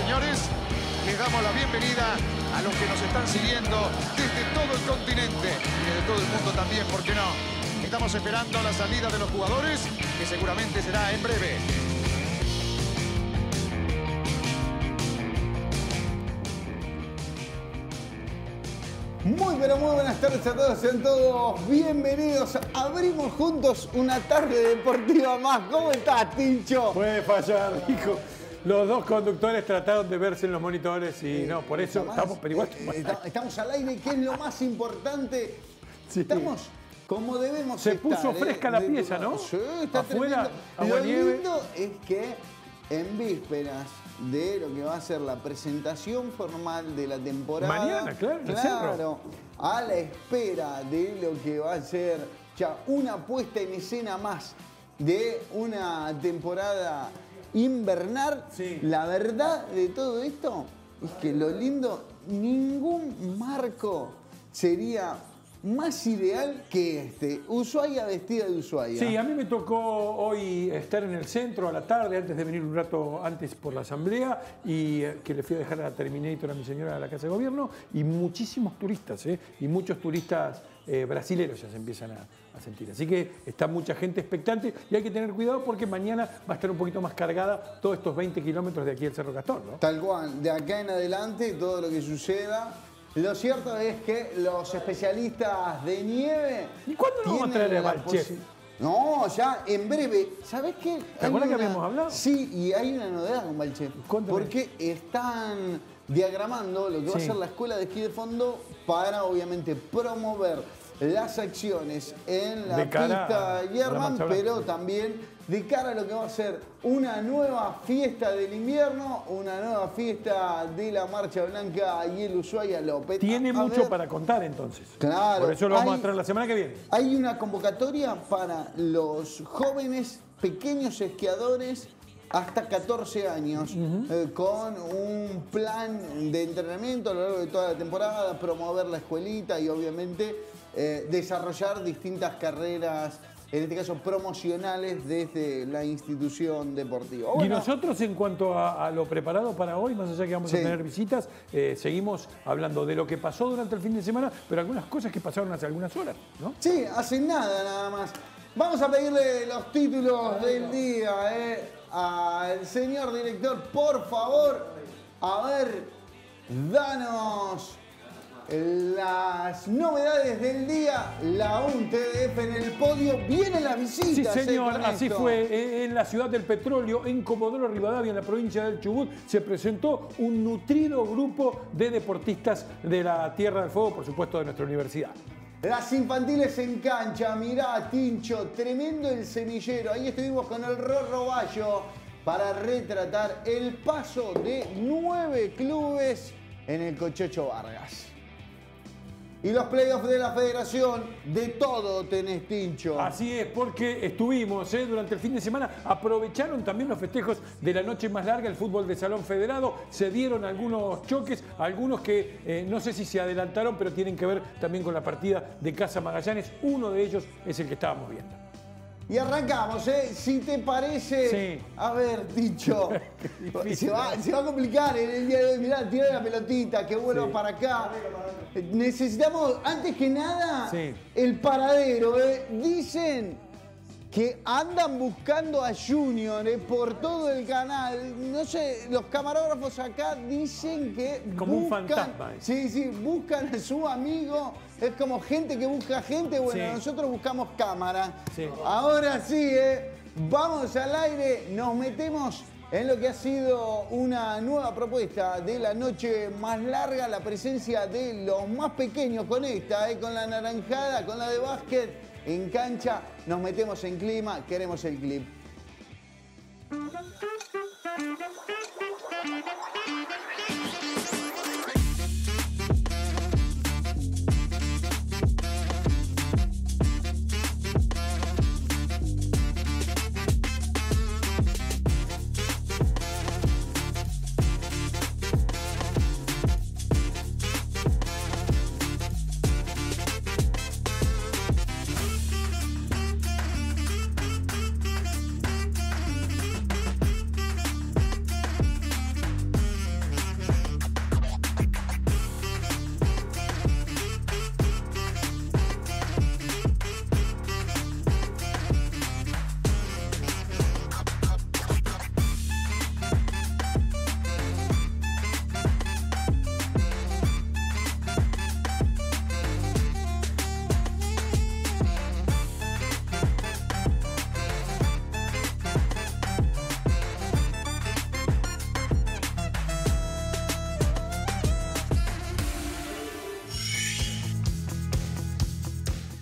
señores, les damos la bienvenida a los que nos están siguiendo desde todo el continente y desde todo el mundo también, ¿por qué no? Estamos esperando la salida de los jugadores, que seguramente será en breve. Muy pero muy buenas tardes a todos, sean todos bienvenidos. Abrimos juntos una tarde deportiva más. ¿Cómo estás, Tincho? Puede fallar, hijo. Los dos conductores trataron de verse en los monitores y no, por eso estamos, pero igual estamos al aire, que es lo más importante. Sí. Estamos como debemos Se estar. puso fresca la pieza, ¿no? Sí, está afuera, tremendo. Lo nieve. lindo es que en vísperas de lo que va a ser la presentación formal de la temporada. Mañana, claro, en el Cerro. A la espera de lo que va a ser ya una puesta en escena más de una temporada invernal. Sí. La verdad de todo esto es que lo lindo, ningún marco sería más ideal que este. Ushuaia vestida de Ushuaia. Sí, a mí me tocó hoy estar en el centro a la tarde, antes de venir un rato antes por la asamblea, y que le fui a dejar a la Terminator a mi señora a la Casa de Gobierno, y muchísimos turistas, y muchos turistas brasileros ya se empiezan a sentir. Así que está mucha gente expectante y hay que tener cuidado porque mañana va a estar un poquito más cargada todos estos 20 kilómetros de aquí al Cerro Castor, ¿no? Tal cual, de acá en adelante todo lo que suceda. Lo cierto es que los especialistas de nieve... ¿Y cuándo nos vamos a traer a Valchef? No, ya en breve. ¿Sabés qué? ¿Te acuerdas que habíamos hablado? Sí, y hay una novedad con Valchef. Porque están diagramando lo que va a ser la escuela de esquí de fondo para, obviamente, promover las acciones en la pista Yerman, pero también de cara a lo que va a ser una nueva fiesta del invierno, una nueva fiesta de la Marcha Blanca y el Ushuaia López. Tiene mucho para contar entonces. Claro. Por eso lo vamos a traer la semana que viene. Hay una convocatoria para los jóvenes, pequeños esquiadores hasta 14 años, con un plan de entrenamiento a lo largo de toda la temporada, promover la escuelita y obviamente desarrollar distintas carreras, en este caso promocionales, desde la institución deportiva. Bueno, y nosotros en cuanto a lo preparado para hoy, más allá que vamos a tener visitas, seguimos hablando de lo que pasó durante el fin de semana, pero algunas cosas que pasaron hace algunas horas, ¿no? Sí, hace nada más. Vamos a pedirle los títulos del día al señor director, por favor. A ver, danos las novedades del día. La UNTDF en el podio. Vienen las visitas. Sí, señor, así fue. En la ciudad del petróleo, en Comodoro Rivadavia, en la provincia del Chubut, se presentó un nutrido grupo de deportistas de la Tierra del Fuego, por supuesto, de nuestra universidad. Las infantiles en cancha, mirá, Tincho, tremendo el semillero. Ahí estuvimos con el Rorro Bayo para retratar el paso de 9 clubes en el Cochocho Vargas. Y los playoffs de la federación, de todo tenés, Tincho. Así es, porque estuvimos durante el fin de semana, aprovecharon también los festejos de la noche más larga, el fútbol de Salón Federado, se dieron algunos choques, algunos que no sé si se adelantaron, pero tienen que ver también con la partida de Casa Magallanes, uno de ellos es el que estábamos viendo. Y arrancamos, si te parece. Sí. A ver, Tincho, se va a complicar en el día de hoy. Mirá, tira la pelotita, que vuelva para acá. Necesitamos, antes que nada, el paradero. Dicen que andan buscando a Junior por todo el canal. No sé, los camarógrafos acá dicen que como un fantasma. Sí, buscan a su amigo. Es como gente que busca gente. Bueno, nosotros buscamos cámara. Ahora sí, vamos al aire, nos metemos en lo que ha sido una nueva propuesta de la noche más larga, la presencia de los más pequeños con esta, con la naranjada, con la de básquet. En cancha, nos metemos en clima, queremos el clip.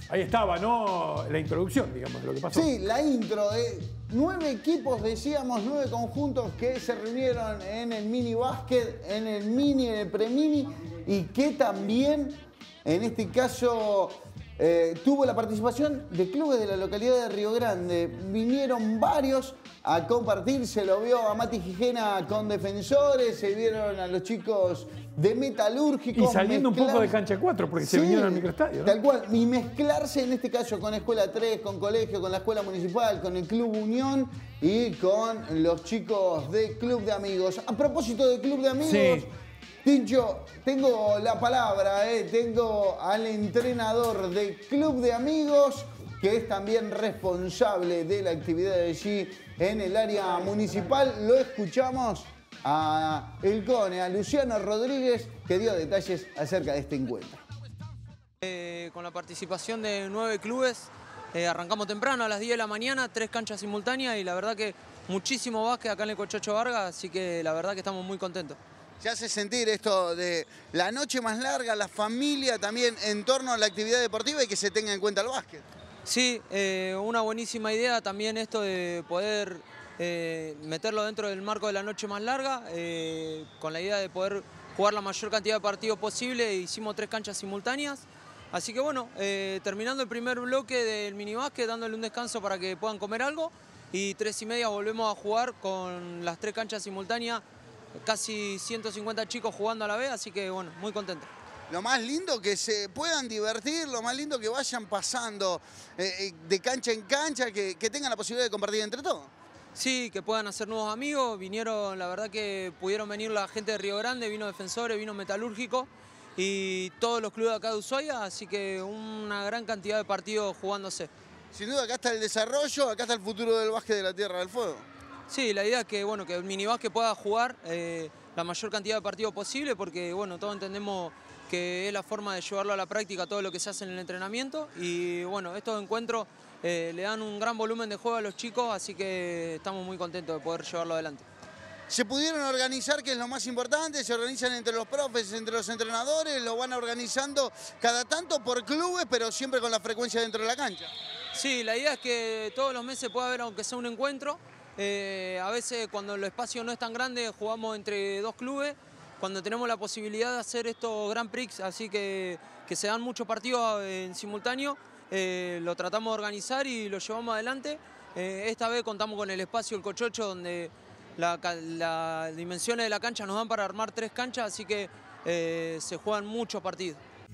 Ahí estaba, ¿no? La introducción, digamos, de lo que pasó. Sí, la intro de 9 equipos, decíamos, 9 conjuntos que se reunieron en el mini básquet, en el mini, en el pre-mini, y que también, en este caso, tuvo la participación de clubes de la localidad de Río Grande. Vinieron varios a compartir, se lo vio a Mati Gijena con Defensores, se vieron a los chicos de Metalúrgicos. Y saliendo un poco de cancha 4, porque se vinieron al microestadio, ¿no? Tal cual, y mezclarse en este caso con Escuela 3, con Colegio, con la Escuela Municipal, con el Club Unión y con los chicos de Club de Amigos. A propósito de Club de Amigos, sí. Tincho, tengo la palabra, tengo al entrenador de Club de Amigos, que es también responsable de la actividad de allí en el área municipal. Lo escuchamos a El Cone, a Luciano Rodríguez, que dio detalles acerca de este encuentro. Con la participación de 9 clubes, arrancamos temprano a las 10 de la mañana, 3 canchas simultáneas y la verdad que muchísimo básquet acá en el Cochocho Vargas, así que la verdad que estamos muy contentos. ¿Se hace sentir esto de la noche más larga, la familia también en torno a la actividad deportiva y que se tenga en cuenta el básquet? Sí, una buenísima idea también esto de poder meterlo dentro del marco de la noche más larga, con la idea de poder jugar la mayor cantidad de partidos posible. Hicimos 3 canchas simultáneas, así que bueno, terminando el primer bloque del minibásquet, dándole un descanso para que puedan comer algo, y 3:30 volvemos a jugar con las 3 canchas simultáneas, casi 150 chicos jugando a la vez, así que bueno, muy contento. Lo más lindo que se puedan divertir, lo más lindo que vayan pasando de cancha en cancha, que tengan la posibilidad de compartir entre todos. Sí, que puedan hacer nuevos amigos. Vinieron, la verdad que pudieron venir la gente de Río Grande, vino Defensores, vino Metalúrgico y todos los clubes de acá de Ushuaia, así que una gran cantidad de partidos jugándose. Sin duda, acá está el desarrollo, acá está el futuro del básquet de la Tierra del Fuego. Sí, la idea es que, bueno, que el minibásquet pueda jugar la mayor cantidad de partidos posible, porque bueno, todos entendemos que es la forma de llevarlo a la práctica todo lo que se hace en el entrenamiento, y bueno, estos encuentros le dan un gran volumen de juego a los chicos, así que estamos muy contentos de poder llevarlo adelante. ¿Se pudieron organizar, que es lo más importante? ¿Se organizan entre los profes, entre los entrenadores? ¿Lo van organizando cada tanto por clubes, pero siempre con la frecuencia dentro de la cancha? Sí, la idea es que todos los meses pueda haber, aunque sea un encuentro. A veces cuando el espacio no es tan grande jugamos entre 2 clubes, cuando tenemos la posibilidad de hacer estos Grand Prix, así que se dan muchos partidos en simultáneo, lo tratamos de organizar y lo llevamos adelante. Esta vez contamos con el espacio El Cochocho, donde las dimensiones de la cancha nos dan para armar 3 canchas, así que se juegan muchos partidos.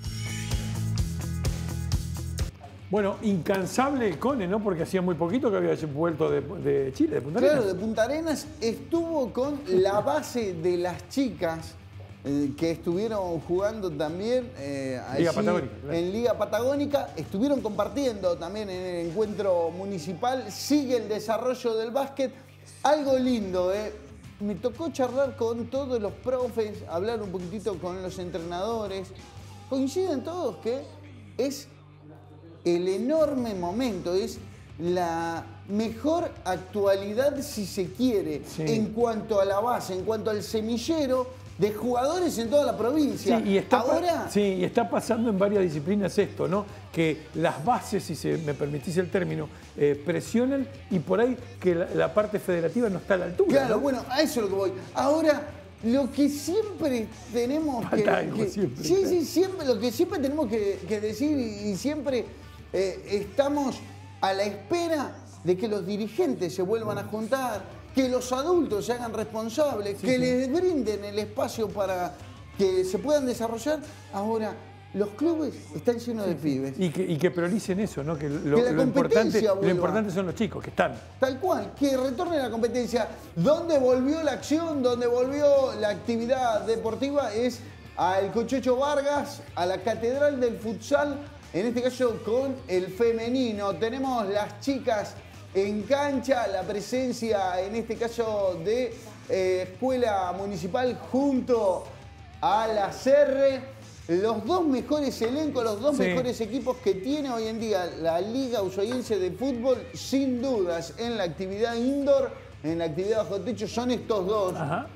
Bueno, incansable el Cone, ¿no? Porque hacía muy poquito que había vuelto de Chile, de Punta Arenas. Claro, de Punta Arenas. Estuvo con la base de las chicas que estuvieron jugando también Liga Patagónica, claro. En Liga Patagónica. Estuvieron compartiendo también en el encuentro municipal. Sigue el desarrollo del básquet. Algo lindo, me tocó charlar con todos los profes, hablar un poquitito con los entrenadores. Coinciden todos que es el enorme momento, es la mejor actualidad, si se quiere, sí, en cuanto a la base, en cuanto al semillero de jugadores en toda la provincia. Sí, y está pasando en varias disciplinas esto, ¿no? Que las bases, si me permitís el término, presionan y por ahí que la parte federativa no está a la altura. Claro, ¿no? bueno, a eso es lo que voy. Ahora, lo que siempre tenemos lo que siempre tenemos que decir y siempre estamos a la espera de que los dirigentes se vuelvan a juntar, que los adultos se hagan responsables, que les brinden el espacio para que se puedan desarrollar. Ahora, los clubes están llenos de pibes. Y que prioricen eso, ¿no? Que lo importante son los chicos, que están. Tal cual, que retorne la competencia. Donde volvió la acción, donde volvió la actividad deportiva es al Cochocho Vargas, a la Catedral del Futsal, en este caso con el femenino. Tenemos las chicas en cancha, la presencia en este caso de Escuela Municipal junto a la CR. Los 2 mejores elencos, los 2 mejores equipos que tiene hoy en día la Liga Ushuaiense de Fútbol, sin dudas, en la actividad indoor, en la actividad bajo techo, son estos 2. Ajá.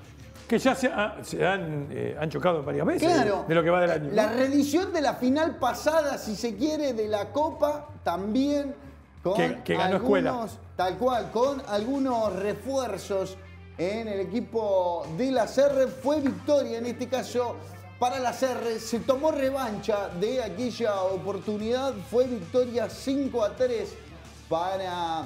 Que ya se han chocado varias veces, claro, de lo que va del año. La reedición de la final pasada, si se quiere, de la Copa, también con que ganó Escuela. Tal cual, con algunos refuerzos en el equipo de la Serre. Fue victoria en este caso para la Serre. Se tomó revancha de aquella oportunidad. Fue victoria 5-3 para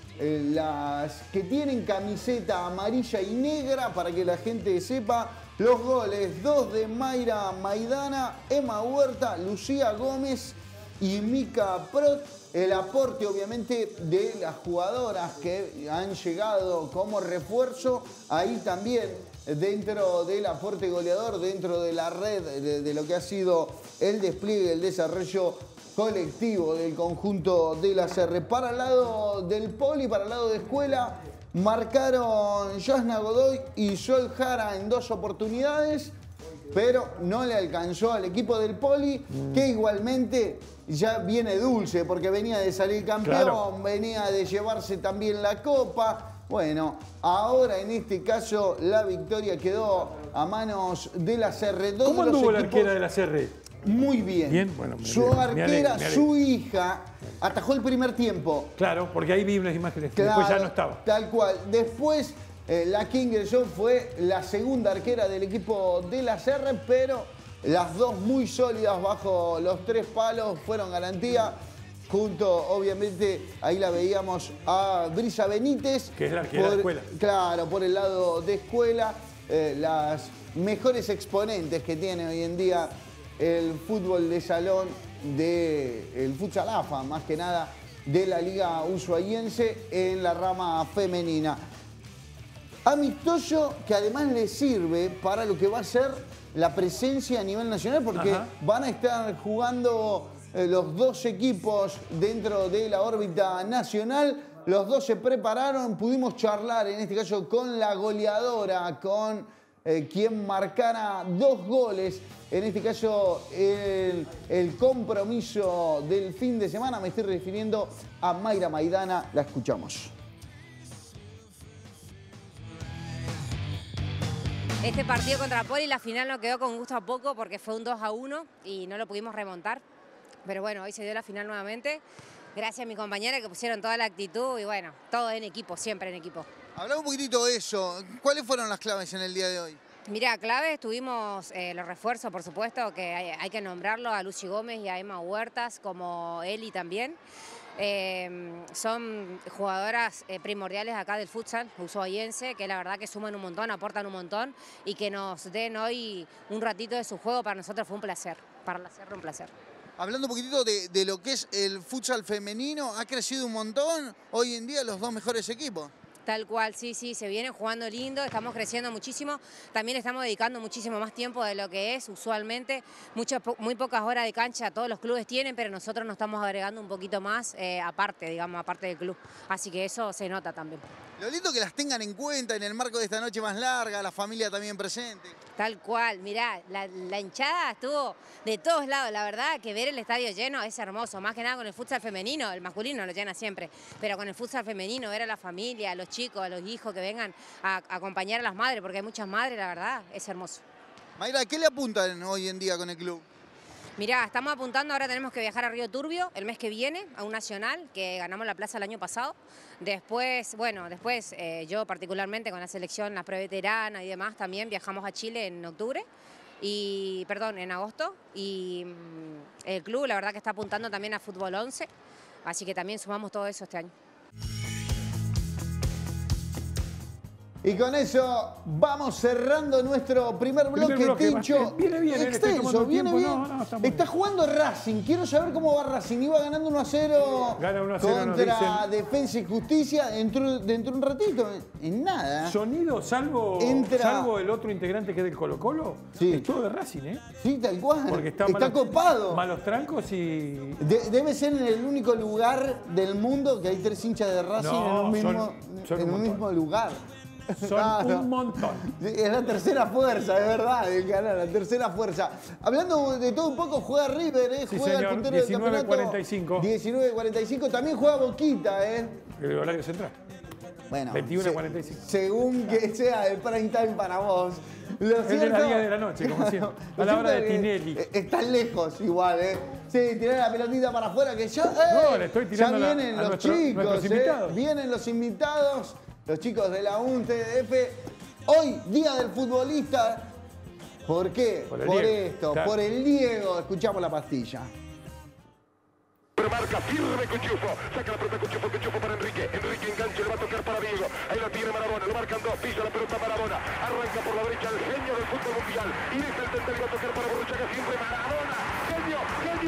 las que tienen camiseta amarilla y negra, para que la gente sepa. Los goles, 2 de Mayra Maidana, Emma Huerta, Lucía Gómez y Mica Prot. El aporte obviamente de las jugadoras que han llegado como refuerzo. Ahí también dentro del aporte goleador, dentro de la red de lo que ha sido el despliegue, el desarrollo colectivo del conjunto de la Serre. Para el lado del Poli, para el lado de Escuela, marcaron Yasna Godoy y Sol Jara en 2 oportunidades, pero no le alcanzó al equipo del Poli, que igualmente ya viene dulce, porque venía de salir campeón, claro, venía de llevarse también la Copa. Bueno, ahora en este caso la victoria quedó a manos de la Serre. ¿Cómo anduvo la arquera de la Serre? Muy bien. Bien, bueno, su arquera, su hija, atajó el primer tiempo. Claro, porque ahí vi unas imágenes, claro, después ya no estaba. Tal cual. Después, la que ingresó fue la segunda arquera del equipo de la Serre, pero las dos muy sólidas bajo los 3 palos fueron garantía. Junto, obviamente, ahí la veíamos a Brisa Benítez. Que es la arquera de Escuela. Claro, por el lado de Escuela. Las mejores exponentes que tiene hoy en día el fútbol de salón, el futsal AFA, más que nada, de la Liga Ushuaiense en la rama femenina. Amistoso que además le sirve para lo que va a ser la presencia a nivel nacional, porque van a estar jugando los 2 equipos dentro de la órbita nacional. Los 2 se prepararon, pudimos charlar en este caso con la goleadora, con quien marcara 2 goles. En este caso, el compromiso del fin de semana. Me estoy refiriendo a Mayra Maidana. La escuchamos. Este partido contra Poli, la final no quedó con gusto a poco porque fue un 2-1 y no lo pudimos remontar. Pero bueno, hoy se dio la final nuevamente. Gracias a mi compañera que pusieron toda la actitud y bueno, todo en equipo, siempre en equipo. Hablá un poquitito de eso. ¿Cuáles fueron las claves en el día de hoy? Mira, claves, tuvimos los refuerzos, por supuesto, que hay que nombrarlo, a Lucy Gómez y a Emma Huertas, como Eli también. Son jugadoras primordiales acá del futsal ushuaiense, que la verdad que suman un montón, aportan un montón y que nos den hoy un ratito de su juego, para nosotros fue un placer, para la Serre un placer. Hablando un poquitito de lo que es el futsal femenino, ha crecido un montón hoy en día los 2 mejores equipos. Tal cual, sí, se viene jugando lindo, estamos creciendo muchísimo, también estamos dedicando muchísimo más tiempo de lo que es usualmente, muy pocas horas de cancha todos los clubes tienen, pero nosotros nos estamos agregando un poquito más aparte, digamos, aparte del club, así que eso se nota también. Lo lindo que las tengan en cuenta en el marco de esta noche más larga, la familia también presente. Tal cual, mirá, la hinchada estuvo de todos lados, la verdad que ver el estadio lleno es hermoso, más que nada con el futsal femenino, el masculino lo llena siempre, pero con el futsal femenino, ver a la familia, a los chicos, a los hijos que vengan a acompañar a las madres, porque hay muchas madres, la verdad, es hermoso. Mayra, ¿qué le apuntan hoy en día con el club? Mirá, estamos apuntando, ahora tenemos que viajar a Río Turbio el mes que viene, a un nacional, que ganamos la plaza el año pasado. Después, yo particularmente con la selección, la preveterana y demás, también viajamos a Chile en octubre. En agosto. Y el club, la verdad que está apuntando también a fútbol 11, así que también sumamos todo eso este año. Y con eso vamos cerrando nuestro primer bloque, Tincho. Viene bien, extenso, viene bien. Está jugando Racing. Quiero saber cómo va Racing. Iba ganando 1-0 contra Defensa y Justicia. Dentro de un ratito, en nada. Sonido, salvo el otro integrante que es del Colo-Colo, sí, es todo de Racing, ¿eh? Sí, tal cual. Porque está copado. Malos trancos y... Debe ser en el único lugar del mundo que hay 3 hinchas de Racing en un mismo lugar. Son un montón. Es la tercera fuerza, es verdad, el canal, la tercera fuerza. Hablando de todo un poco, juega River, sí, juega señor, el puntero del campeonato. 19-45. 19-45, también juega Boquita, El horario central. Bueno, 21:45. Según que sea el prime time para vos. Lo Es de las 10 de la noche, como siempre. A la hora de Tinelli. Están lejos igual, ¿eh? Sí, tirar la pelotita para afuera que ya... No, le estoy tirando ya vienen los chicos, nuestros invitados. Vienen los invitados, los chicos de la UNTDF. Hoy, Día del Futbolista. ¿Por qué? Por esto, claro. Por el Diego. Escuchamos la pastilla. Marca firme Cuchufo, saca la pelota Cuchufo para Enrique, enganche, le va a tocar para Diego, ahí la tiene Maradona, lo marcan dos, pisa la pelota Maradona, arranca por la derecha el genio del fútbol mundial, y deja el centro y va a tocar para Borruchaga, siempre Maradona, genio,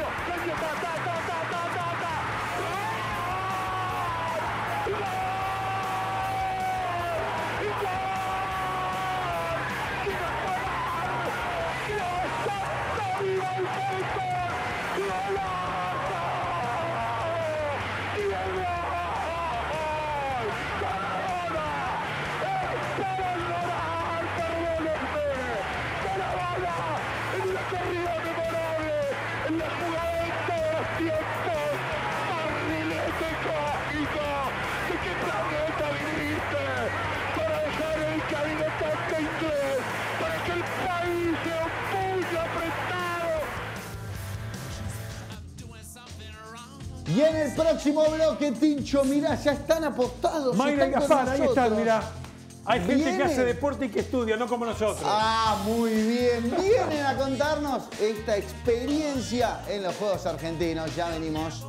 Y en el próximo bloque, Tincho, mirá, ya están apostados. Mayra y Gaspar, ahí están, mirá. Hay gente ¿Vienen? que hace deporte y que estudia, no como nosotros. Ah, muy bien. Vienen a contarnos esta experiencia en los Juegos Argentinos. Ya venimos.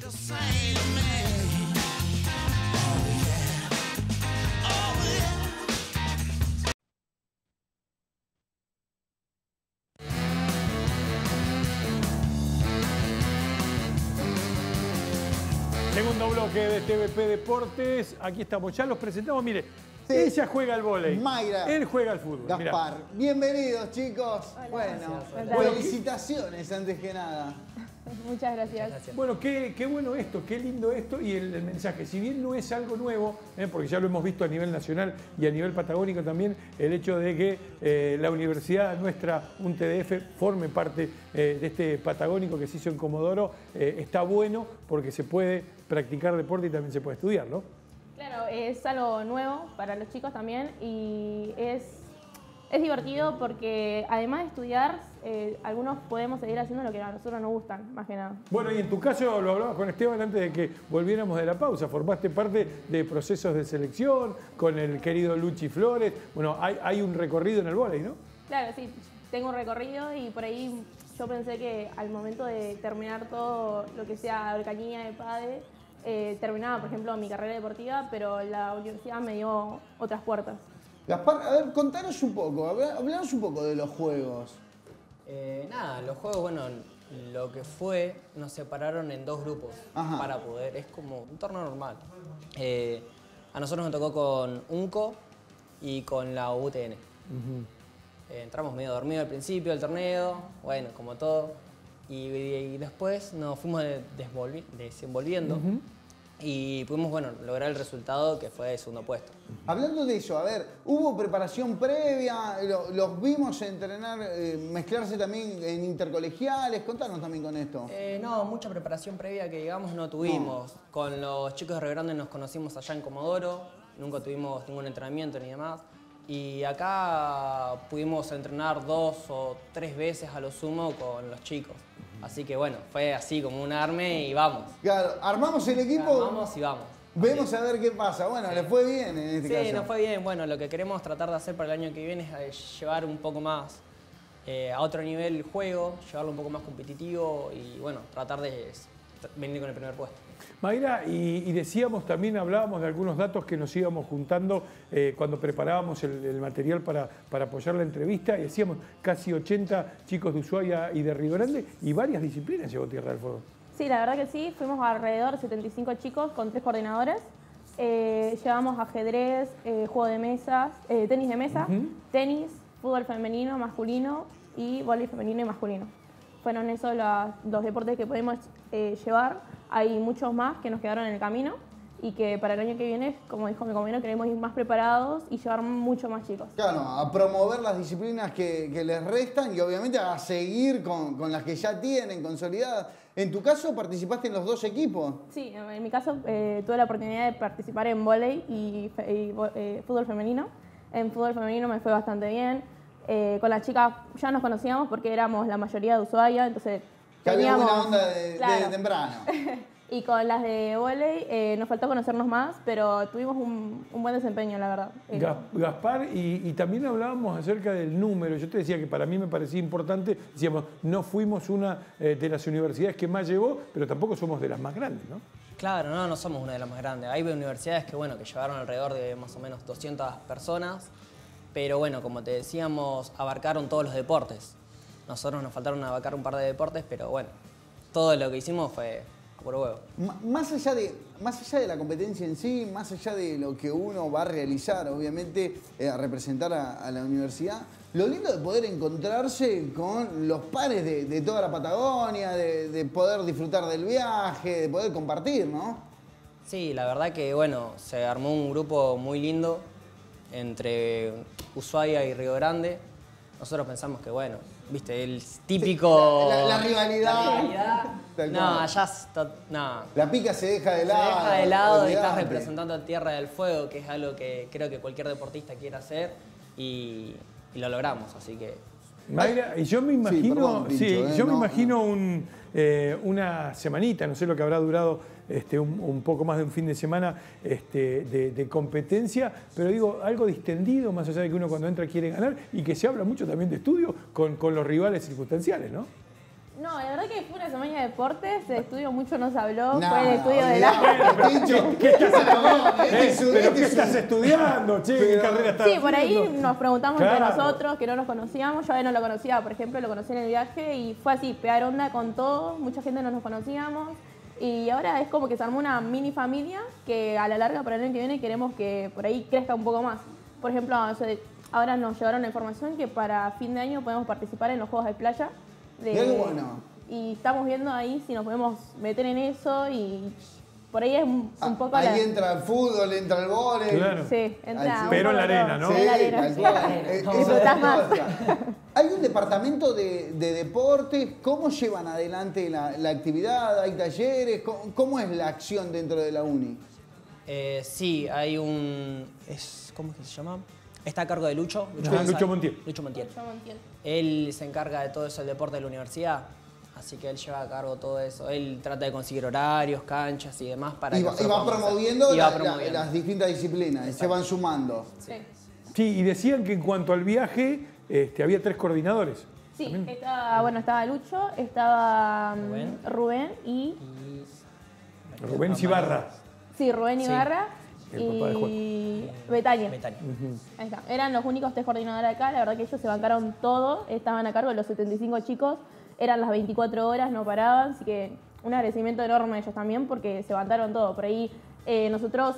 Segundo bloque de TVP Deportes. Aquí estamos, ya los presentamos. Mire, sí. Ella juega al vóley. Mayra. Él juega al fútbol. Gaspar. Mirá. Bienvenidos, chicos. Hola, bueno, felicitaciones antes que nada. Muchas gracias. Bueno, qué bueno esto, qué lindo esto y el mensaje. Si bien no es algo nuevo, porque ya lo hemos visto a nivel nacional y a nivel patagónico también, el hecho de que la universidad nuestra, UNTDF, forme parte de este patagónico que se hizo en Comodoro, está bueno porque se puede practicar deporte y también se puede estudiar, ¿no? Claro, es algo nuevo para los chicos también y es divertido porque además de estudiar, algunos podemos seguir haciendo lo que a nosotros nos gustan, más que nada. Bueno, y en tu caso, lo hablabas con Esteban antes de que volviéramos de la pausa, formaste parte de procesos de selección con el querido Luchi Flores. Bueno, hay un recorrido en el vóley, ¿no? Claro, sí, tengo un recorrido y por ahí yo pensé que al momento de terminar todo lo que sea Orcañía de PADE, terminaba, por ejemplo, mi carrera deportiva, pero la universidad me dio otras puertas. Gaspar, a ver, contanos un poco, hablanos un poco de los juegos. Nada, los juegos, bueno, lo que fue, nos separaron en dos grupos. Ajá. Para poder, es como un torneo normal. A nosotros nos tocó con UNCO y con la UTN. Entramos medio dormidos al principio del torneo, bueno, como todo, y después nos fuimos desenvolviendo. Y pudimos, bueno, lograr el resultado que fue el segundo puesto. Hablando de eso, a ver, ¿hubo preparación previa? ¿Los vimos entrenar, mezclarse también en intercolegiales? Contanos también con esto. No, mucha preparación previa que digamos no tuvimos. No. Con los chicos de Río Grande nos conocimos allá en Comodoro, nunca tuvimos ningún entrenamiento ni demás. Y acá pudimos entrenar 2 o 3 veces a lo sumo con los chicos. Así que bueno, fue así como un arme y vamos. Claro, armamos el equipo. Armamos y vamos. Vemos a ver qué pasa. Bueno, sí. Les fue bien en este caso. Sí, nos fue bien. Bueno, lo que queremos tratar de hacer para el año que viene es llevar un poco más a otro nivel el juego, llevarlo un poco más competitivo y bueno, tratar de venir con el primer puesto. Mayra, y decíamos también, hablábamos de algunos datos que nos íbamos juntando cuando preparábamos el material para apoyar la entrevista y decíamos casi 80 chicos de Ushuaia y de Río Grande y varias disciplinas llevó Tierra del Fuego. Sí, la verdad que sí, fuimos alrededor de 75 chicos con 3 coordinadores. Llevamos ajedrez, juego de mesas, tenis de mesa, tenis, fútbol femenino, masculino y vóley femenino y masculino. Fueron esos los deportes que pudimos llevar. Hay muchos más que nos quedaron en el camino y que para el año que viene, como dijo mi compañero, queremos ir más preparados y llevar mucho más chicos. Claro, a promover las disciplinas que les restan y obviamente a seguir con las que ya tienen consolidadas. En tu caso, ¿participaste en los dos equipos? Sí, en mi caso tuve la oportunidad de participar en vóley y fútbol femenino. En fútbol femenino me fue bastante bien. Con las chicas ya nos conocíamos porque éramos la mayoría de Ushuaia, entonces Había teníamos... buena onda de Claro. temprano. Y con las de vóley nos faltó conocernos más, pero tuvimos un buen desempeño, la verdad. Gaspar, y también hablábamos acerca del número. Yo te decía que para mí me parecía importante, decíamos, no fuimos una de las universidades que más llevó, pero tampoco somos de las más grandes, ¿no? Claro, no somos una de las más grandes. Hay universidades que, bueno, que llevaron alrededor de más o menos 200 personas, pero bueno, como te decíamos, abarcaron todos los deportes. Nosotros nos faltaron abarcar un par de deportes, pero bueno, todo lo que hicimos fue por huevo. Más allá de la competencia en sí, más allá de lo que uno va a realizar, obviamente, a representar a la universidad, lo lindo de poder encontrarse con los pares de toda la Patagonia, de poder disfrutar del viaje, de poder compartir, ¿no? Sí, la verdad que, bueno, se armó un grupo muy lindo entre Ushuaia y Río Grande. Nosotros pensamos que, bueno, viste, el típico... La rivalidad. No, allá... No. La pica se deja de lado. Se deja de lado y estás olvidate. representando a Tierra del Fuego, que es algo que creo que cualquier deportista quiere hacer y lo logramos, así que... Mayra, y yo me imagino, perdón, Pincho, yo me no, imagino una semanita, no sé lo que habrá durado un poco más de un fin de semana de competencia, pero digo, algo distendido, más allá de que uno cuando entra quiere ganar y que se habla mucho también de estudio con los rivales circunstanciales, ¿no? No, la verdad que fue una semana de deportes, de estudio mucho no se habló, No, fue el estudio de olvidate, Pincho, ¿qué ¿Pero qué estás estudiando, che? ¿Qué carrera estás Sí, por ahí haciendo? nos preguntamos Claro. entre nosotros, que no nos conocíamos, yo a él no lo conocía, por ejemplo, lo conocí en el viaje y fue así, pegar onda con todo, mucha gente no nos conocíamos y ahora es como que se armó una mini familia que a la larga para el año que viene queremos que por ahí crezca un poco más. Por ejemplo, ahora nos llevaron la información que para fin de año podemos participar en los Juegos de Playa. Mirá qué bueno. Y estamos viendo ahí si nos podemos meter en eso y por ahí es un poco Ahí la... entra el fútbol, entra el vóley. Claro. Sí, entra Pero en la un poco arena, todo. ¿no? Sí, en la arena. tal cual. Disfrutás más. Hay un departamento de deportes. ¿Cómo llevan adelante la actividad? ¿Hay talleres? ¿Cómo es la acción dentro de la uni? Sí, hay un... ¿Cómo es que se llama? Está a cargo de Lucho. Lucho Montiel. Lucho Montiel. Yo no entiendo. Él se encarga de todo eso del deporte de la universidad, así que él lleva a cargo todo eso. Él trata de conseguir horarios, canchas y demás para Y que va nosotros podamos promoviendo, hacer. Y va promoviendo. las distintas disciplinas. Se van sumando. Sí. Sí, y decían que en cuanto al viaje había 3 coordinadores. Sí, estaba Lucho, estaba Rubén y... Rubén Cibarra. Sí, Rubén Sí. Ibarra El papá de y Betania. Betania. Ahí está. Eran los únicos 3 coordinadores acá, la verdad que ellos se bancaron todo, estaban a cargo de los 75 chicos, eran las 24 horas, no paraban, así que un agradecimiento enorme a ellos también porque se bancaron todo. Por ahí nosotros,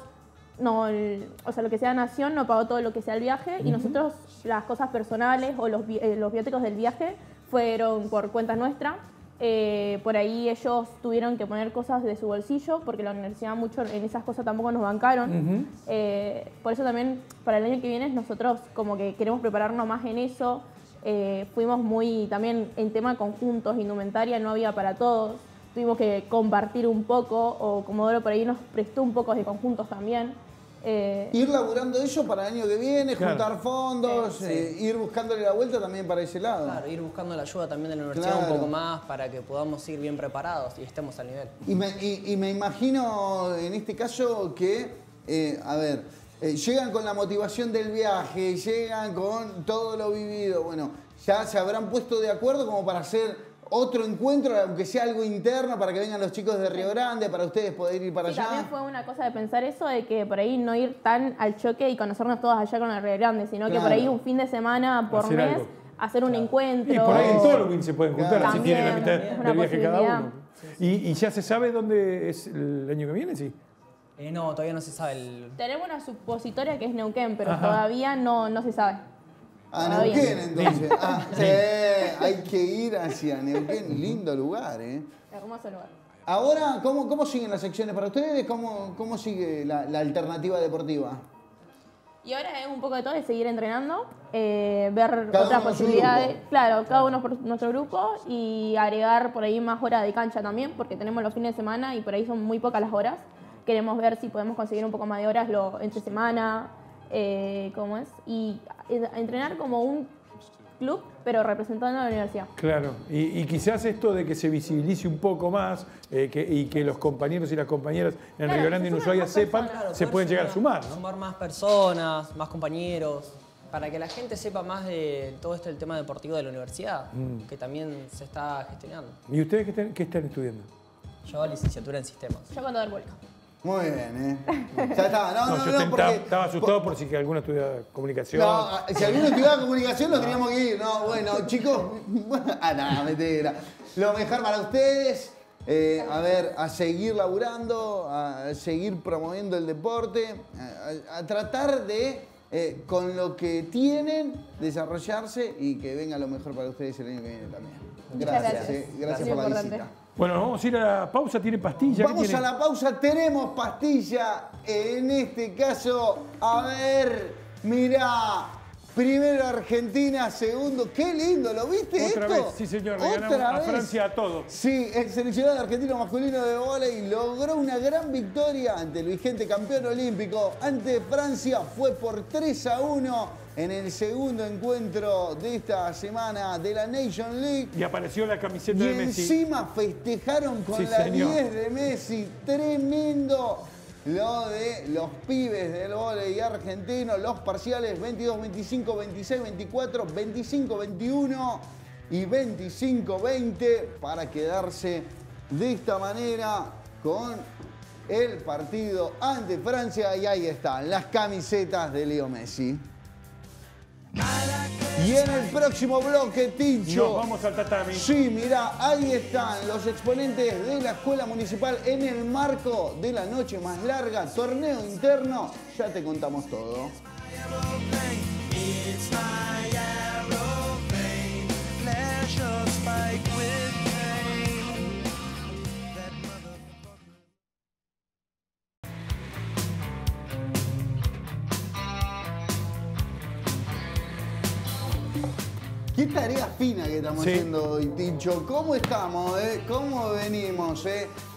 lo que sea Nación no pagó todo lo que sea el viaje y nosotros las cosas personales o los viáticos del viaje fueron por cuenta nuestra. Por ahí ellos tuvieron que poner cosas de su bolsillo porque la universidad mucho en esas cosas tampoco nos bancaron. Por eso también para el año que viene nosotros como que queremos prepararnos más en eso. Fuimos muy también en tema conjuntos, indumentaria no había para todos. Tuvimos que compartir un poco o Comodoro por ahí nos prestó un poco de conjuntos también. Ir laburando eso para el año que viene, Claro. juntar fondos, Sí. ir buscándole la vuelta también para ese lado. Claro, ir buscando la ayuda también de la universidad Claro. un poco más para que podamos ir bien preparados y estemos al nivel. Y me imagino en este caso que, llegan con la motivación del viaje, llegan con todo lo vivido. Bueno, ya se habrán puesto de acuerdo como para hacer otro encuentro, aunque sea algo interno, para que vengan los chicos de Río Grande, para ustedes poder ir para Sí, allá. también fue una cosa de pensar eso, de que por ahí no ir tan al choque y conocernos todos allá con el Río Grande, sino que por ahí Claro. un fin de semana por Hacer mes, algo. hacer un encuentro. Y por ahí en Tolwyn se pueden juntar, Claro. si tienen la También, mitad es una del viaje cada posibilidad. uno. ¿Y ya se sabe dónde es el año que viene? Sí. No, todavía no se sabe el... Tenemos una supositoria que es Neuquén, pero Ajá. todavía no se sabe. A Todavía. Neuquén, entonces. Sí, hay que ir hacia Neuquén. Lindo lugar, ¿eh? Hermoso lugar. Ahora, ¿cómo siguen las secciones para ustedes? ¿Cómo sigue la alternativa deportiva? Y ahora es un poco de todo, de seguir entrenando, ver Cada otras uno por su posibilidades. grupo. Claro, cada uno por nuestro grupo y agregar por ahí más horas de cancha también, porque tenemos los fines de semana y por ahí son muy pocas las horas. Queremos ver si podemos conseguir un poco más de horas entre semana, ¿cómo es? Y entrenar como un club, pero representando a la universidad. Claro, y quizás esto de que se visibilice un poco más y que los compañeros y las compañeras en Claro, Río Grande y en se suman Ushuaia más sepan, personas. se pueden llegar a sumar, ¿no? Sumar más personas, más compañeros, para que la gente sepa más de todo el tema deportivo de la universidad, que también se está gestionando. ¿Y ustedes qué están estudiando? Yo licenciatura en sistemas. Yo contador público. Muy bien, Ya estaba. Yo porque... estaba asustado por si que alguno estudia comunicación. No, si alguno estudiaba comunicación lo teníamos que ir. No, bueno, chicos. Mentira. Lo mejor para ustedes. A seguir laburando, a seguir promoviendo el deporte, a tratar de, con lo que tienen, desarrollarse y que venga lo mejor para ustedes el año que viene también. Gracias. Gracias por la visita. Bueno, vamos a ir a la pausa. ¿Tiene pastilla? Vamos a la pausa, tenemos pastilla. En este caso, a ver, mirá. Primero Argentina, segundo. ¡Qué lindo! ¿Lo viste Otra esto? vez, sí señor, le ganamos a Francia a todos. Sí, el seleccionado argentino masculino de vóley logró una gran victoria ante el vigente campeón olímpico. Ante Francia fue por 3-1 en el segundo encuentro de esta semana de la Nation League. Y apareció la camiseta Y de Messi. encima festejaron con Sí, la señor. 10 de Messi. Tremendo lo de los pibes del vóley argentino. Los parciales 22-25, 26-24, 25-21 y 25-20 para quedarse de esta manera con el partido ante Francia. Y ahí están las camisetas de Leo Messi. Y en el próximo bloque, Tincho. Nos vamos al tatami. Sí, mirá, ahí están los exponentes de la Escuela Municipal en el marco de la noche más larga, torneo interno. Ya te contamos todo. Qué tarea fina que estamos haciendo hoy, Tincho. ¿Cómo estamos? ¿Cómo venimos?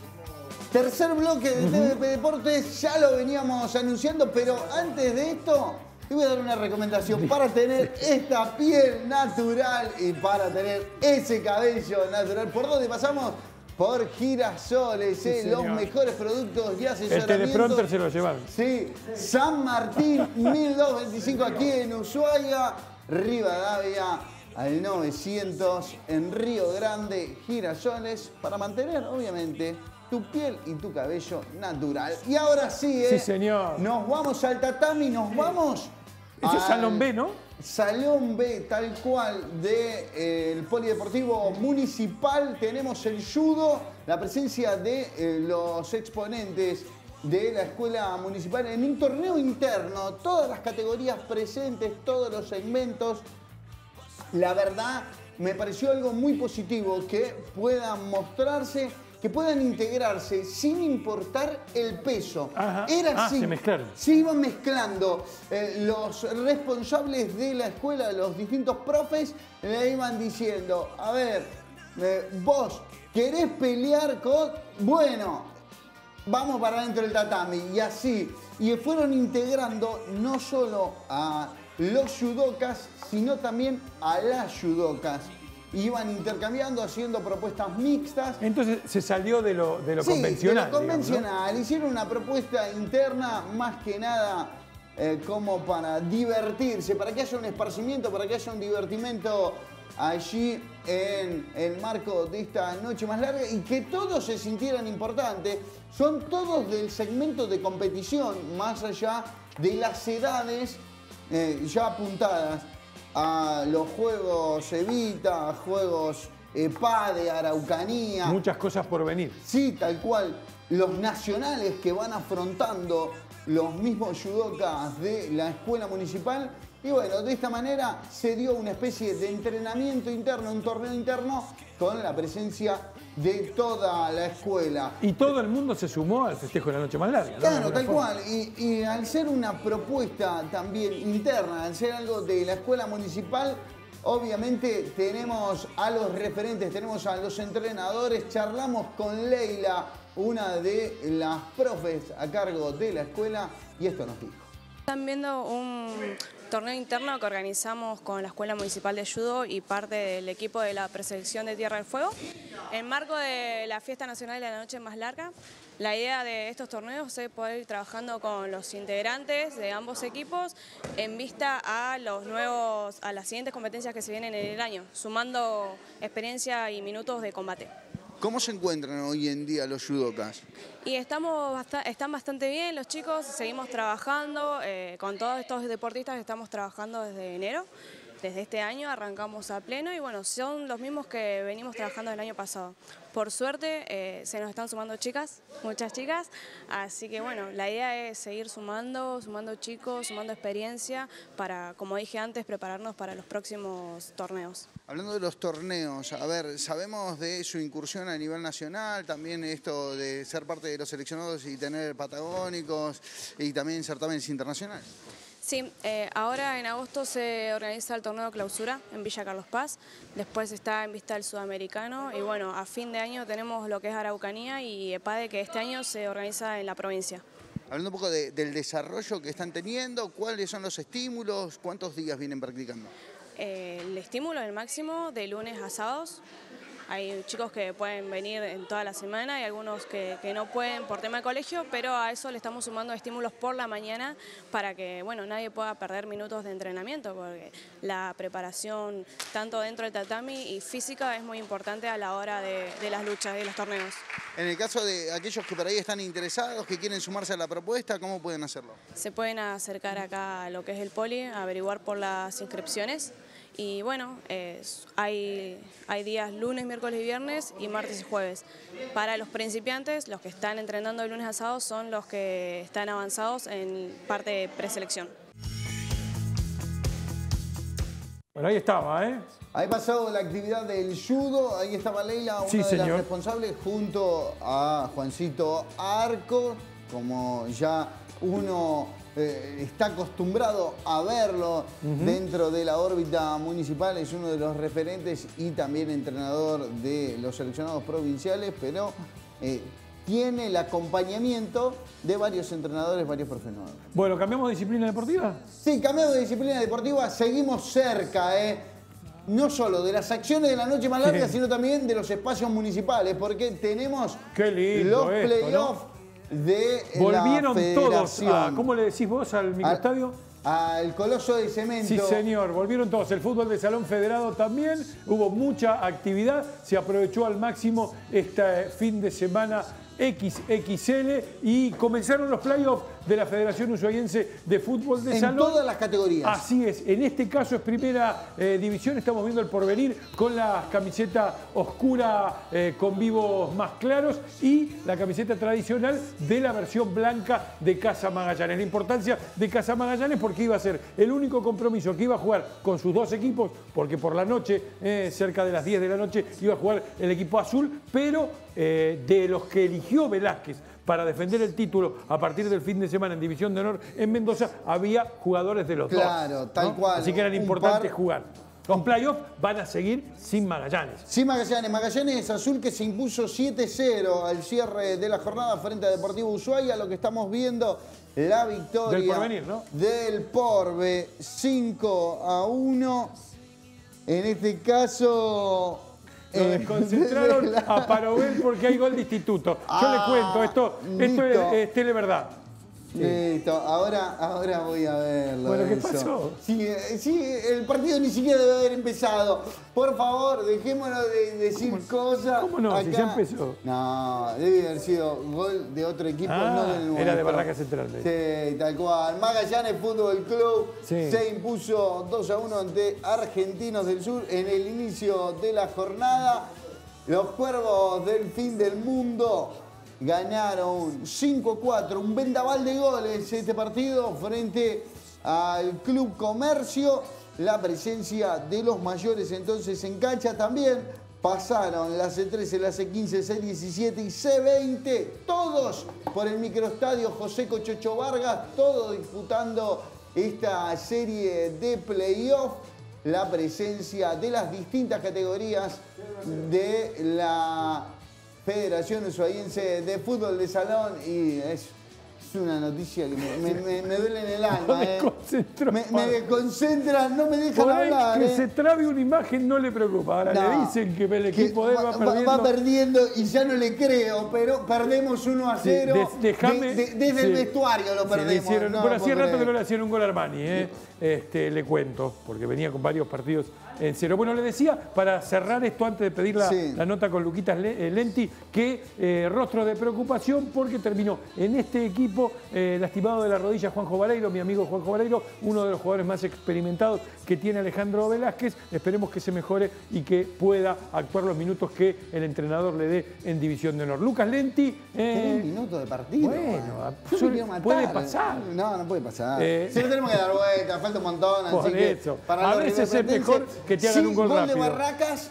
Tercer bloque de TVP Deportes, ya lo veníamos anunciando, pero antes de esto, te voy a dar una recomendación para tener esta piel natural y para tener ese cabello natural. ¿Por dónde pasamos? Por Girasoles, los mejores productos y asesoramiento. El teleprompter se lo llevaron. Sí, San Martín, 1225 aquí en Ushuaia, Rivadavia al 900 en Río Grande, Girasoles, para mantener, obviamente, tu piel y tu cabello natural. Y ahora sí, Sí, señor. Nos vamos al tatami, nos vamos. Ese es Salón B, ¿no? Salón B, tal cual, del Polideportivo Municipal. Tenemos el judo, la presencia de los exponentes de la Escuela Municipal en un torneo interno. Todas las categorías presentes, todos los segmentos. La verdad, me pareció algo muy positivo que puedan mostrarse, que puedan integrarse sin importar el peso. Ajá. Era así. Se mezclaron. Se iban mezclando. Los responsables de la escuela, los distintos profes, le iban diciendo, a ver, vos querés pelear con... Bueno, vamos para adentro del tatami. Y así. Y fueron integrando no solo a los judocas, sino también a las judocas. Iban intercambiando, haciendo propuestas mixtas. Entonces se salió de lo convencional. De lo convencional. Digamos, ¿no? Hicieron una propuesta interna más que nada como para divertirse, para que haya un esparcimiento, para que haya un divertimento allí en el marco de esta noche más larga y que todos se sintieran importantes. Son todos del segmento de competición, más allá de las edades ya apuntadas a los Juegos Evita, a Juegos PADE, Araucanía. Muchas cosas por venir. Sí, tal cual. Los nacionales que van afrontando los mismos judocas de la Escuela Municipal. Y bueno, de esta manera se dio una especie de entrenamiento interno, un torneo interno con la presencia de toda la escuela. Y todo el mundo se sumó al festejo de la noche más larga, ¿no? Claro, tal cual. Y al ser una propuesta también interna, al ser algo de la escuela municipal, obviamente tenemos a los referentes, tenemos a los entrenadores. Charlamos con Leila, una de las profes a cargo de la escuela, y esto nos dijo. Están viendo un torneo interno que organizamos con la Escuela Municipal de Judo y parte del equipo de la preselección de Tierra del Fuego. En marco de la Fiesta Nacional de la Noche Más Larga, la idea de estos torneos es poder ir trabajando con los integrantes de ambos equipos en vista a las siguientes competencias que se vienen en el año, sumando experiencia y minutos de combate. ¿Cómo se encuentran hoy en día los judokas? Y están bastante bien los chicos, seguimos trabajando con todos estos deportistas, estamos trabajando desde enero. Desde este año arrancamos a pleno y bueno, son los mismos que venimos trabajando el año pasado. Por suerte se nos están sumando chicas, muchas chicas, así que bueno, la idea es seguir sumando chicos, sumando experiencia para, como dije antes, prepararnos para los próximos torneos. Hablando de los torneos, a ver, sabemos de su incursión a nivel nacional, también esto de ser parte de los seleccionados y tener patagónicos y también certámenes internacionales. Sí, ahora en agosto se organiza el torneo de clausura en Villa Carlos Paz, después está en vista el sudamericano y bueno, a fin de año tenemos lo que es Araucanía y EPADE, que este año se organiza en la provincia. Hablando un poco del desarrollo que están teniendo, ¿cuáles son los estímulos? ¿Cuántos días vienen practicando? El estímulo, el máximo, de lunes a sábados. Hay chicos que pueden venir en toda la semana y algunos que no pueden por tema de colegio, pero a eso le estamos sumando estímulos por la mañana para que bueno, nadie pueda perder minutos de entrenamiento, porque la preparación tanto dentro del tatami y física es muy importante a la hora de las luchas y los torneos. En el caso de aquellos que por ahí están interesados, que quieren sumarse a la propuesta, ¿cómo pueden hacerlo? Se pueden acercar acá a lo que es el poli, averiguar por las inscripciones. Y bueno, hay días lunes, miércoles y viernes y martes y jueves. Para los principiantes, los que están entrenando de lunes a sábado son los que están avanzados en parte de preselección. Bueno, ahí estaba, ¿eh? Ahí pasado la actividad del judo, ahí estaba Leila, una de las responsables, junto a Juancito Arco, como ya uno está acostumbrado a verlo dentro de la órbita municipal, es uno de los referentes y también entrenador de los seleccionados provinciales, pero tiene el acompañamiento de varios entrenadores, varios profesionales. Bueno, ¿cambiamos de disciplina deportiva? Sí, cambiamos de disciplina deportiva, seguimos cerca, no solo de las acciones de la noche más larga, sino también de los espacios municipales, porque tenemos los playoffs, ¿no? Volvieron todos a, ¿cómo le decís vos al microestadio? Al Coloso de Cemento. Sí, señor, volvieron todos. El fútbol de salón federado también. Hubo mucha actividad. Se aprovechó al máximo este fin de semana XXL y comenzaron los playoffs de la Federación Ushuaiense de Fútbol de Salón. En todas las categorías. Así es. En este caso es primera división. Estamos viendo el porvenir con la camiseta oscura con vivos más claros y la camiseta tradicional de la versión blanca de Casa Magallanes. La importancia de Casa Magallanes porque iba a ser el único compromiso que iba a jugar con sus dos equipos, porque por la noche, cerca de las 10 de la noche, iba a jugar el equipo azul, pero de los que eligió Velázquez para defender el título a partir del fin de semana en División de Honor en Mendoza, había jugadores de los dos. Claro, tal cual. Así que era importante jugar. Los playoffs van a seguir sin Magallanes. Sin Magallanes. Magallanes Azul que se impuso 7-0 al cierre de la jornada frente a Deportivo Ushuaia. Lo que estamos viendo, la victoria del Porvenir, ¿no? Del Porve, 5-1. En este caso... Lo desconcentraron a Parobel porque hay gol de Instituto. Yo le cuento, esto es televerdad. Listo, ahora voy a verlo. Bueno, ¿qué pasó? Sí, el partido ni siquiera debe haber empezado. Por favor, dejémonos de decir cosas. ¿Cómo no? Acá. Si ya empezó. No, debe haber sido gol de otro equipo, no del nuestro. Era de Barraca Central. Sí, tal cual. Magallanes Fútbol Club se impuso 2-1 ante Argentinos del Sur en el inicio de la jornada. Los Cuervos del Fin del Mundo ganaron 5-4, un vendaval de goles este partido frente al Club Comercio. La presencia de los mayores entonces en cancha también. Pasaron la C13, la C15, C17 y C20, todos por el microestadio José Cochocho Vargas, todos disputando esta serie de playoff. La presencia de las distintas categorías de la Federación Ushuaiense de Fútbol de Salón y es una noticia que me duele en el alma. Me desconcentra, no me dejan hablar. Que se trabe una imagen no le preocupa. Ahora le dicen que el equipo de él va perdiendo y ya no le creo, pero perdemos 1-0. Desde el vestuario lo perdemos. Por hacía rato que no le hacían un gol a Armani, le cuento, porque venía con varios partidos en cero. Bueno, le decía, para cerrar esto antes de pedir la nota con Luquitas Lenti, que rostro de preocupación porque terminó en este equipo lastimado de la rodilla Juanjo Vareiro, mi amigo Juanjo Vareiro, uno de los jugadores más experimentados que tiene Alejandro Velázquez. Esperemos que se mejore y que pueda actuar los minutos que el entrenador le dé en División de Honor. Lucas Lenti. 3 minutos de partido. Bueno, puede pasar. No puede pasar. Si no tenemos que dar vuelta, falta un montón. Así que para a veces es mejor que te hagan un gol rápido. De Barracas,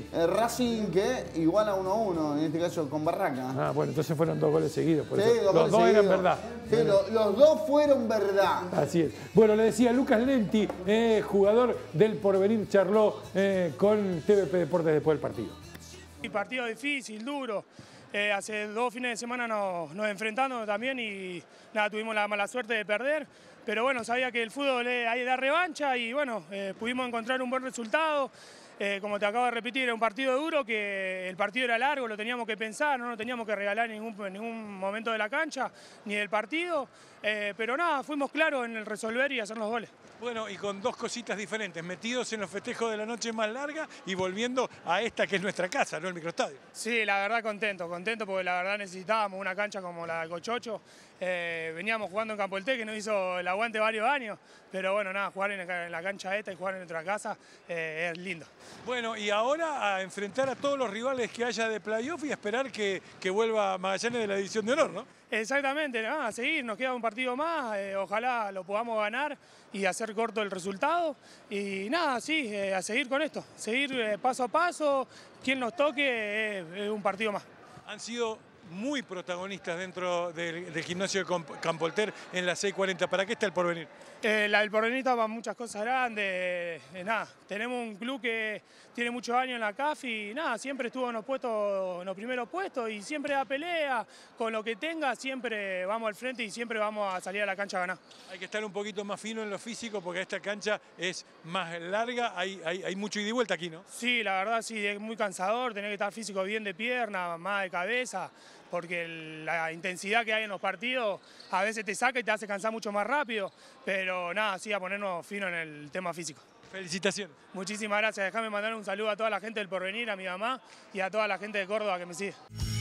Racing que igual a 1-1, en este caso con Barracas. Bueno, entonces fueron 2 goles seguidos. Por eso. Los dos eran verdad. Sí, los dos fueron verdad. Así es. Bueno, le decía Lucas Lenti, jugador del Porvenir, charló con TVP Deportes después del partido. Partido difícil, duro. Hace 2 fines de semana nos enfrentamos también y nada, tuvimos la mala suerte de perder. Pero bueno, sabía que el fútbol hay de dar revancha y bueno, pudimos encontrar un buen resultado. Como te acabo de repetir, era un partido duro, que el partido era largo, lo teníamos que pensar, no nos teníamos que regalar en ningún momento de la cancha, ni del partido. Pero nada, fuimos claros en el resolver y hacer los goles. Bueno, y con 2 cositas diferentes, metidos en los festejos de la noche más larga y volviendo a esta que es nuestra casa, ¿no? El microestadio. Sí, la verdad contento porque la verdad necesitábamos una cancha como la de Cochocho. Veníamos jugando en Campo El Té, que nos hizo el aguante varios años, pero bueno, nada, jugar en la cancha esta y jugar en nuestra casa es lindo. Bueno, y ahora a enfrentar a todos los rivales que haya de playoff y a esperar que vuelva Magallanes de la División de Honor, ¿no? Exactamente, a seguir, nos queda un partido más, ojalá lo podamos ganar y hacer corto el resultado. Y nada, sí, a seguir con esto, seguir paso a paso, quien nos toque es un partido más. Han sido muy protagonistas dentro del gimnasio de Campo El Té en la 640. ¿Para qué está el Porvenir? La del Porvenir está para muchas cosas grandes. Nada, tenemos un club que tiene muchos años en la CAF y nada, siempre estuvo en los primeros puestos y siempre da pelea. Con lo que tenga, siempre vamos al frente y siempre vamos a salir a la cancha a ganar. Hay que estar un poquito más fino en lo físico porque esta cancha es más larga. Hay mucho ida y vuelta aquí, ¿no? Sí, la verdad sí, es muy cansador. Tener que estar físico bien de pierna, más de cabeza, porque la intensidad que hay en los partidos a veces te saca y te hace cansar mucho más rápido, pero nada, sí, a ponernos fino en el tema físico. Felicitaciones. Muchísimas gracias. Déjame mandar un saludo a toda la gente del Porvenir, a mi mamá y a toda la gente de Córdoba que me sigue.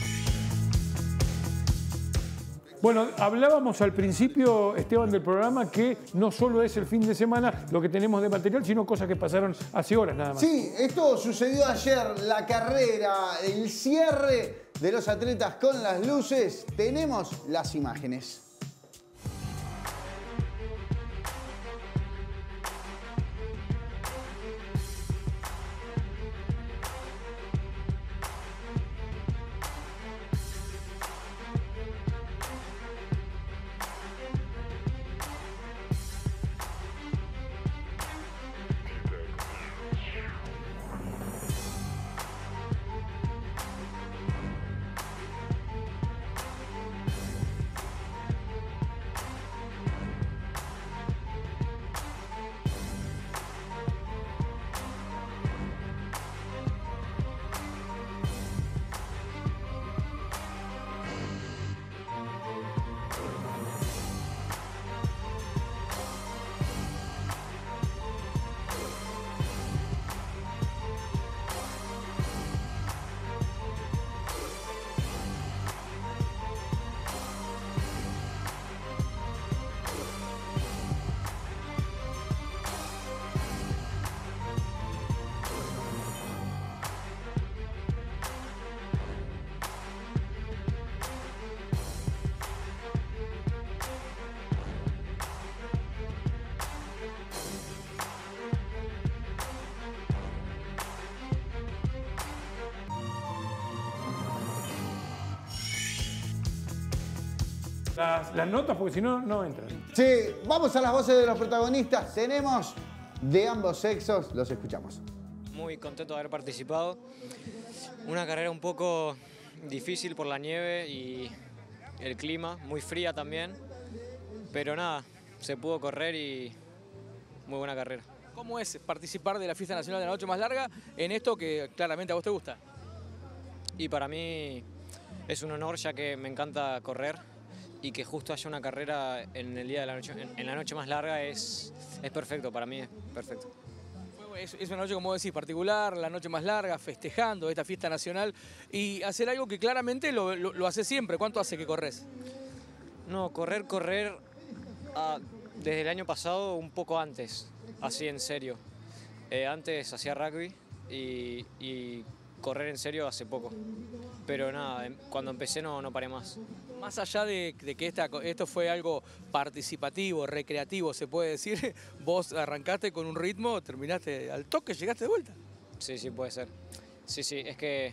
Bueno, hablábamos al principio, Esteban, del programa que no solo es el fin de semana lo que tenemos de material, sino cosas que pasaron hace horas nada más. Sí, esto sucedió ayer, la carrera, el cierre de los atletas con las luces. Tenemos las imágenes. las notas, porque si no, no entran. Sí, vamos a las voces de los protagonistas. Tenemos de ambos sexos, los escuchamos. Muy contento de haber participado. Una carrera un poco difícil por la nieve y el clima, muy fría también. Pero nada, se pudo correr y muy buena carrera. ¿Cómo es participar de la Fiesta Nacional de la Noche Más Larga en esto que claramente a vos te gusta? Y para mí es un honor, ya que me encanta correr y que justo haya una carrera en el día de la noche, en la noche más larga es perfecto, para mí es perfecto. Es una noche, como decís, particular, la noche más larga, festejando esta fiesta nacional y hacer algo que claramente lo haces siempre. ¿Cuánto hace que corres? No, correr desde el año pasado, un poco antes, así en serio. Antes hacía rugby y correr en serio hace poco. Pero nada, cuando empecé no paré más. Más allá de que esto fue algo participativo, recreativo, se puede decir, vos arrancaste con un ritmo, terminaste al toque, llegaste de vuelta. Sí, puede ser. Sí, es que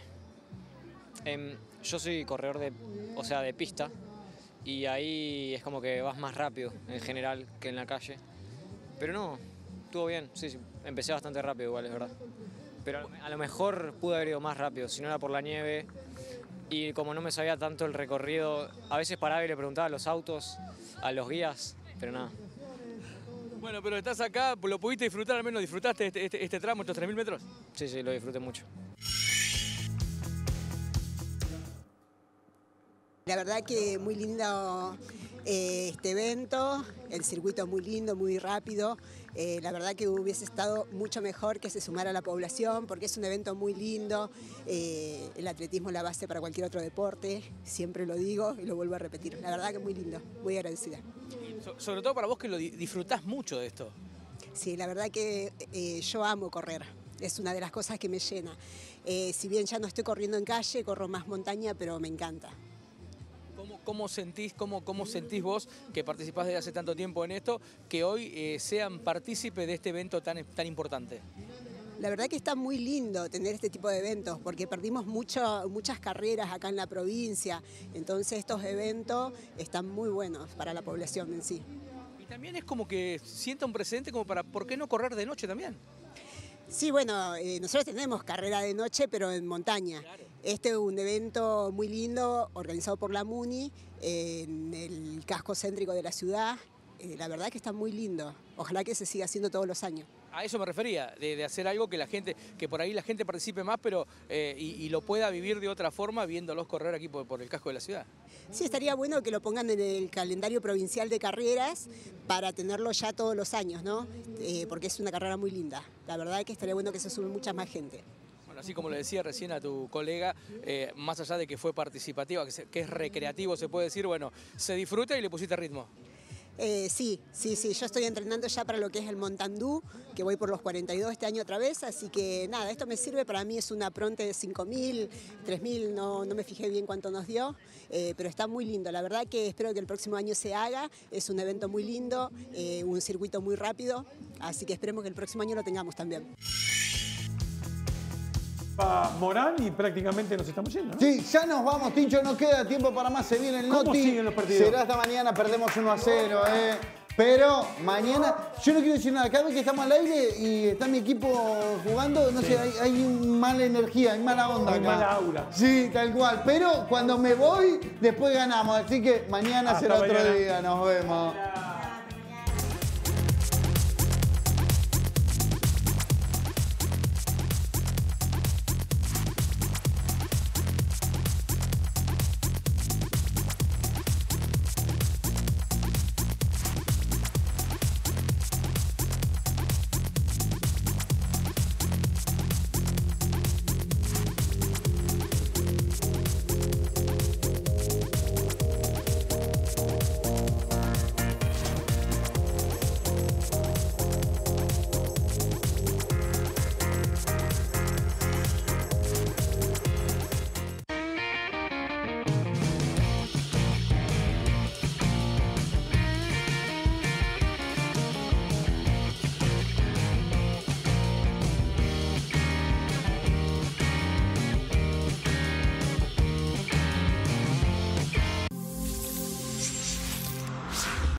yo soy corredor de pista y ahí es como que vas más rápido en general que en la calle. Pero no, estuvo bien, sí, empecé bastante rápido igual, es verdad. Pero a lo mejor pude haber ido más rápido, si no era por la nieve. Y como no me sabía tanto el recorrido, a veces paraba y le preguntaba a los autos, a los guías, pero nada. Bueno, pero estás acá, ¿lo pudiste disfrutar? Al menos disfrutaste este tramo, estos 3.000 metros. Sí, lo disfruté mucho. La verdad que muy lindo este evento, el circuito muy lindo, muy rápido. La verdad que hubiese estado mucho mejor que se sumara la población porque es un evento muy lindo. El atletismo es la base para cualquier otro deporte, siempre lo digo y lo vuelvo a repetir. La verdad que muy lindo, muy agradecida. Sobre todo para vos que lo disfrutás mucho de esto. Sí, la verdad que yo amo correr, es una de las cosas que me llena. Si bien ya no estoy corriendo en calle, corro más montaña, pero me encanta. ¿Cómo sentís vos, que participás desde hace tanto tiempo en esto, que hoy sean partícipes de este evento tan importante? La verdad que está muy lindo tener este tipo de eventos, porque perdimos muchas carreras acá en la provincia, entonces estos eventos están muy buenos para la población en sí. Y también es como que sienta un precedente como para, ¿por qué no correr de noche también? Sí, bueno, nosotros tenemos carrera de noche, pero en montaña. Claro. Este es un evento muy lindo, organizado por la MUNI, en el casco céntrico de la ciudad. La verdad que está muy lindo. Ojalá que se siga haciendo todos los años. A eso me refería, de hacer algo que por ahí la gente participe más, pero y lo pueda vivir de otra forma, viéndolos correr aquí por el casco de la ciudad. Sí, estaría bueno que lo pongan en el calendario provincial de carreras para tenerlo ya todos los años, ¿no? Porque es una carrera muy linda. La verdad que estaría bueno que se sume mucha más gente. Bueno, así como le decía recién a tu colega, más allá de que fue participativa, que es recreativo, se puede decir, bueno, se disfruta y le pusiste ritmo. Sí, yo estoy entrenando ya para lo que es el Montandú, que voy por los 42 este año otra vez, así que nada, esto me sirve, para mí es una Pronte de 5.000, 3.000, no me fijé bien cuánto nos dio, pero está muy lindo, la verdad que espero que el próximo año se haga, es un evento muy lindo, un circuito muy rápido, así que esperemos que el próximo año lo tengamos también. Morán y prácticamente nos estamos yendo, ¿no? Sí, ya nos vamos, Tincho, no queda tiempo para más, se viene el ¿Cómo Noti. siguen los partidos? Será hasta mañana, perdemos 1-0, Pero mañana, yo no quiero decir nada, cada vez que estamos al aire y está mi equipo jugando, no sé, hay mala energía, hay mala onda acá. Hay mala aura. Sí, tal cual, pero cuando me voy, después ganamos, así que mañana será otro día, nos vemos.